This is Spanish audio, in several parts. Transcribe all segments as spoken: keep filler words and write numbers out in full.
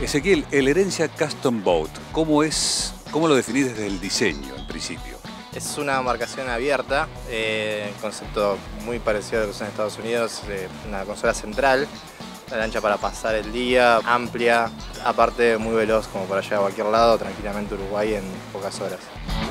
Ezequiel, el Herencia Custom Boat, ¿cómo es, cómo lo definís desde el diseño en principio? Es una embarcación abierta, eh, concepto muy parecido a lo que usan en Estados Unidos, eh, una consola central, una lancha para pasar el día, amplia, aparte muy veloz como para llegar a cualquier lado, tranquilamente a Uruguay en pocas horas.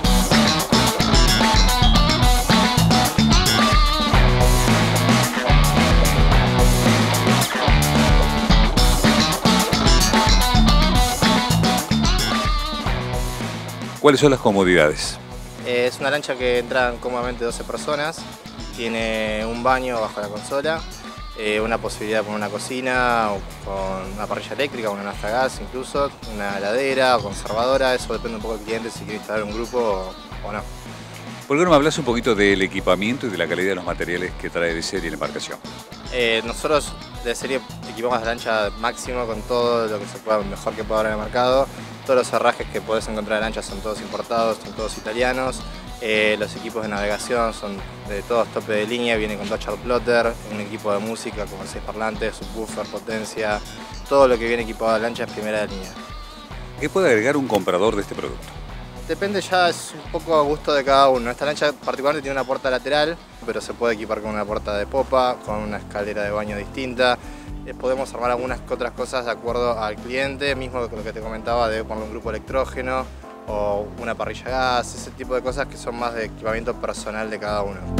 ¿Cuáles son las comodidades? Eh, es una lancha que entran cómodamente doce personas, tiene un baño bajo la consola, eh, una posibilidad de poner una cocina, o con una parrilla eléctrica, una nafta gas incluso, una heladera o conservadora, eso depende un poco del cliente si quiere instalar un grupo o, o no. ¿Por qué no me hablas un poquito del equipamiento y de la calidad de los materiales que trae de serie la embarcación? Eh, nosotros de serie equipamos la lancha máximo con todo lo que se pueda, mejor que pueda haber en el mercado. Todos los herrajes que podés encontrar en la lancha son todos importados, son todos italianos. Eh, los equipos de navegación son de todos tope de línea, viene con dos chartplotter, un equipo de música como seis parlantes, subwoofer, potencia, todo lo que viene equipado de la lancha es primera de línea. ¿Qué puede agregar un comprador de este producto? Depende, ya es un poco a gusto de cada uno. Esta lancha particularmente tiene una puerta lateral, pero se puede equipar con una puerta de popa, con una escalera de baño distinta. Eh, podemos armar algunas otras cosas de acuerdo al cliente, mismo con lo que te comentaba de poner un grupo electrógeno o una parrilla gas, ese tipo de cosas que son más de equipamiento personal de cada uno.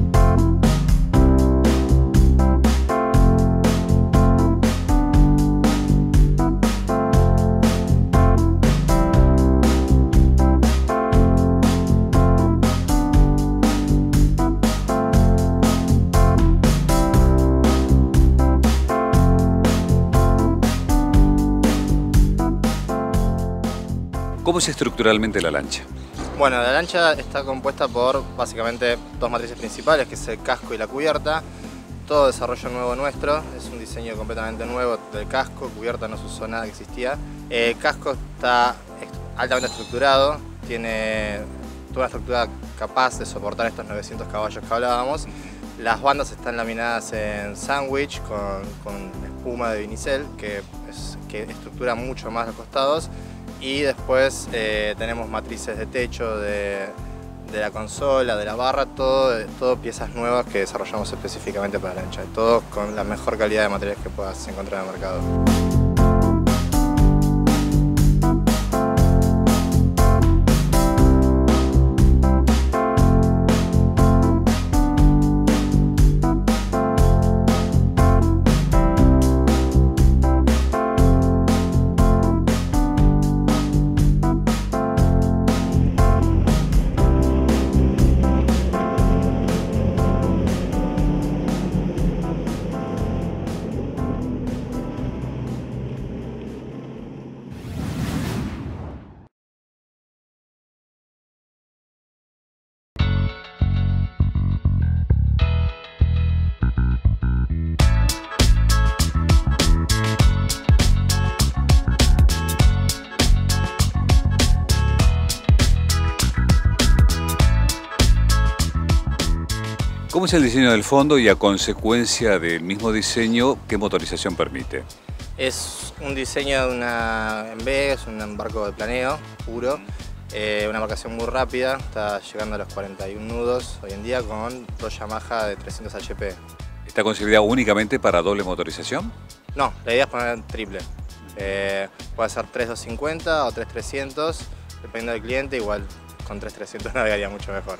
¿Cómo es estructuralmente la lancha? Bueno, la lancha está compuesta por básicamente dos matrices principales, que es el casco y la cubierta. Todo desarrollo nuevo nuestro, es un diseño completamente nuevo del casco, cubierta no se usó nada que existía. El casco está altamente estructurado, tiene toda una estructura capaz de soportar estos novecientos caballos que hablábamos. Las bandas están laminadas en sándwich con, con espuma de vinicel, que, es, que estructura mucho más los costados. Y después eh, tenemos matrices de techo, de, de la consola, de la barra, todo, todo piezas nuevas que desarrollamos específicamente para la lancha. Todo con la mejor calidad de materiales que puedas encontrar en el mercado. ¿Cómo es el diseño del fondo y a consecuencia del mismo diseño, qué motorización permite? Es un diseño de una en B, es un barco de planeo puro, eh, una embarcación muy rápida, está llegando a los cuarenta y un nudos hoy en día con dos Yamaha de trescientos H P. ¿Está concebida únicamente para doble motorización? No, la idea es poner triple. Eh, puede ser tres doscientos cincuenta o tres trescientos, dependiendo del cliente, igual con tres trescientos navegaría mucho mejor.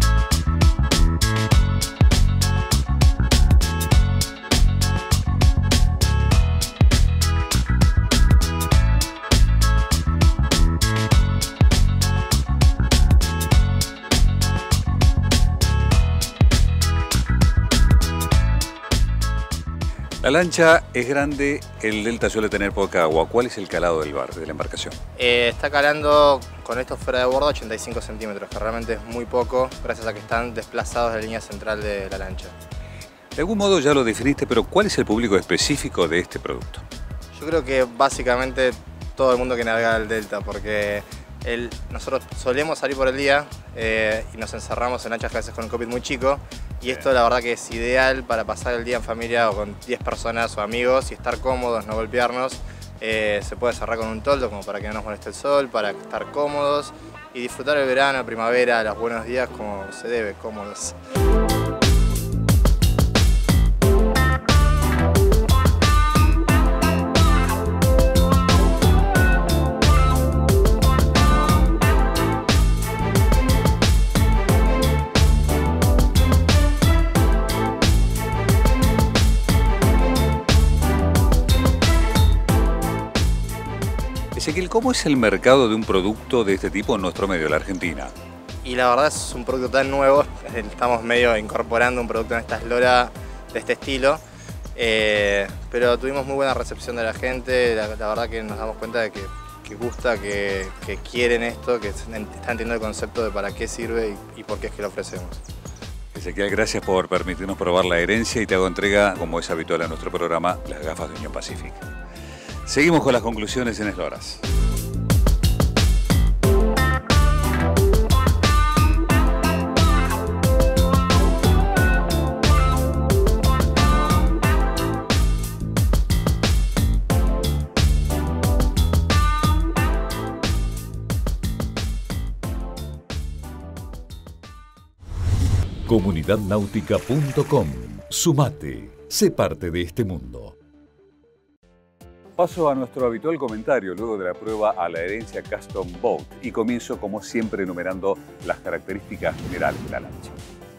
La lancha es grande, el delta suele tener poca agua. ¿Cuál es el calado del bar, de la embarcación? Eh, está calando con esto fuera de bordo ochenta y cinco centímetros, que realmente es muy poco, gracias a que están desplazados de la línea central de la lancha. De algún modo ya lo definiste, pero ¿cuál es el público específico de este producto? Yo creo que básicamente todo el mundo que navega el delta, porque el, nosotros solemos salir por el día eh, y nos encerramos en lanchas que a veces con un cockpit muy chico, y esto la verdad que es ideal para pasar el día en familia o con diez personas o amigos y estar cómodos, no golpearnos, Eh, se puede cerrar con un toldo como para que no nos moleste el sol, para estar cómodos y disfrutar el verano, primavera, los buenos días como se debe, cómodos. Ezequiel, ¿cómo es el mercado de un producto de este tipo en nuestro medio, la Argentina? Y la verdad es un producto tan nuevo, estamos medio incorporando un producto en esta eslora de este estilo, eh, pero tuvimos muy buena recepción de la gente, la, la verdad que nos damos cuenta de que, que gusta, que, que quieren esto, que están entendiendo el concepto de para qué sirve y, y por qué es que lo ofrecemos. Ezequiel, gracias por permitirnos probar la herencia y te hago entrega, como es habitual en nuestro programa, las gafas de Unión Pacific. Seguimos con las conclusiones en Esloras. comunidad náutica punto com. Sumate, sé parte de este mundo. Paso a nuestro habitual comentario luego de la prueba a la herencia Custom Boat y comienzo como siempre enumerando las características generales de la lancha.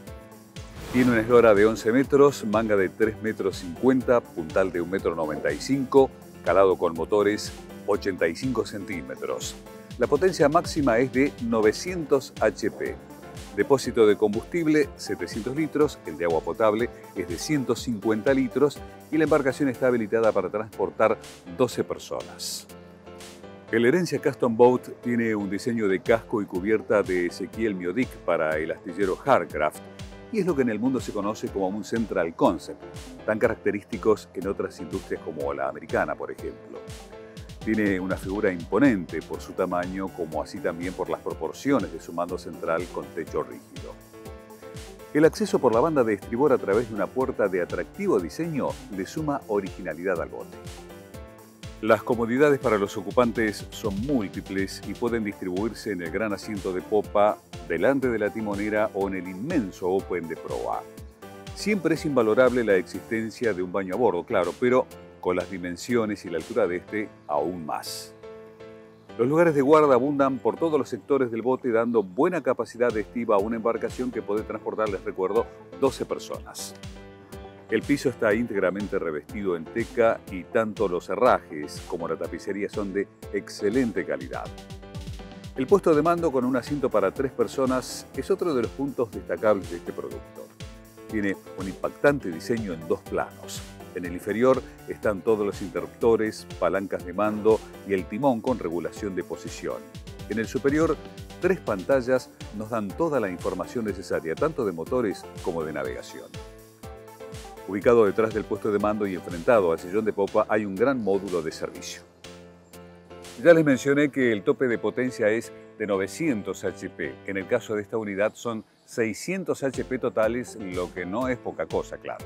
Tiene una eslora de once metros, manga de tres metros cincuenta, puntal de un metro noventa y cinco, calado con motores ochenta y cinco centímetros. La potencia máxima es de novecientos hache pe. Depósito de combustible setecientos litros, el de agua potable es de ciento cincuenta litros y la embarcación está habilitada para transportar doce personas. El Herencia Custom Boat tiene un diseño de casco y cubierta de Ezequiel Miodic para el astillero Hardcraft y es lo que en el mundo se conoce como un Central Concept, tan característicos en otras industrias como la americana, por ejemplo. Tiene una figura imponente por su tamaño, como así también por las proporciones de su mando central con techo rígido. El acceso por la banda de estribor a través de una puerta de atractivo diseño le suma originalidad al bote. Las comodidades para los ocupantes son múltiples y pueden distribuirse en el gran asiento de popa, delante de la timonera o en el inmenso open de proa. Siempre es invalorable la existencia de un baño a bordo, claro, pero con las dimensiones y la altura de este, aún más. Los lugares de guarda abundan por todos los sectores del bote, dando buena capacidad de estiva a una embarcación que puede transportar, les recuerdo, doce personas. El piso está íntegramente revestido en teca y tanto los herrajes como la tapicería son de excelente calidad. El puesto de mando con un asiento para tres personas es otro de los puntos destacables de este producto. Tiene un impactante diseño en dos planos. En el inferior están todos los interruptores, palancas de mando y el timón con regulación de posición. En el superior, tres pantallas nos dan toda la información necesaria, tanto de motores como de navegación. Ubicado detrás del puesto de mando y enfrentado al sillón de popa hay un gran módulo de servicio. Ya les mencioné que el tope de potencia es de novecientos hache pe. En el caso de esta unidad son seiscientos hache pe totales, lo que no es poca cosa, claro.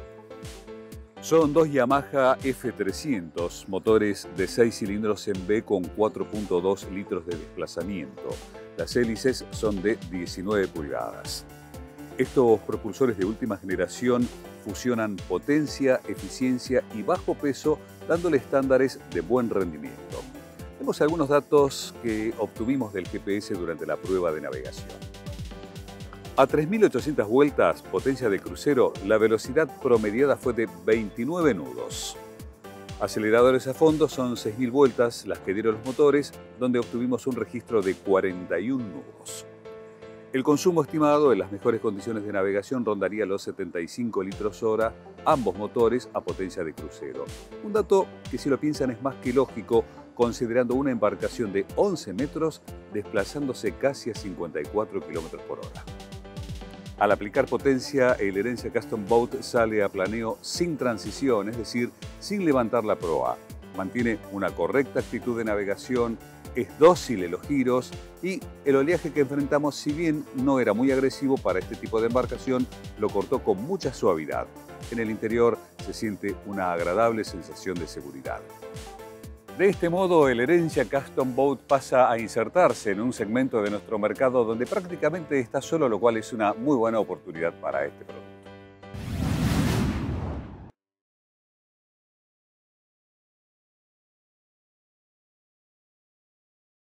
Son dos Yamaha efe trescientos, motores de seis cilindros en B con cuatro punto dos litros de desplazamiento. Las hélices son de diecinueve pulgadas. Estos propulsores de última generación fusionan potencia, eficiencia y bajo peso, dándole estándares de buen rendimiento. Vemos algunos datos que obtuvimos del ge pe ese durante la prueba de navegación. A tres mil ochocientas vueltas, potencia de crucero, la velocidad promediada fue de veintinueve nudos. Aceleradores a fondo son seis mil vueltas las que dieron los motores, donde obtuvimos un registro de cuarenta y un nudos. El consumo estimado en las mejores condiciones de navegación rondaría los setenta y cinco litros hora, ambos motores a potencia de crucero. Un dato que, si lo piensan, es más que lógico, considerando una embarcación de once metros desplazándose casi a cincuenta y cuatro kilómetros por hora. Al aplicar potencia, el Herencia Custom Boat sale a planeo sin transición, es decir, sin levantar la proa. Mantiene una correcta actitud de navegación, es dócil en los giros y el oleaje que enfrentamos, si bien no era muy agresivo para este tipo de embarcación, lo cortó con mucha suavidad. En el interior se siente una agradable sensación de seguridad. De este modo, el Herencia Custom Boat pasa a insertarse en un segmento de nuestro mercado donde prácticamente está solo, lo cual es una muy buena oportunidad para este producto.